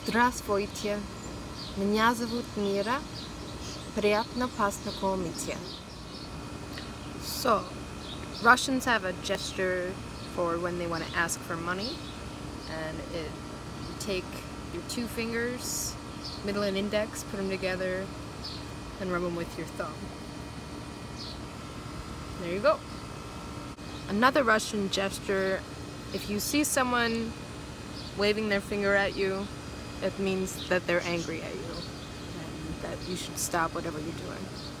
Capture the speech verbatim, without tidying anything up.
Здравствуйте. Меня зовут Mira. Приятно познакомиться. So, Russians have a gesture for when they want to ask for money, and it you take your two fingers, middle and index, put them together, and rub them with your thumb. There you go. Another Russian gesture, if you see someone waving their finger at you, it means that they're angry at you and that you should stop whatever you're doing.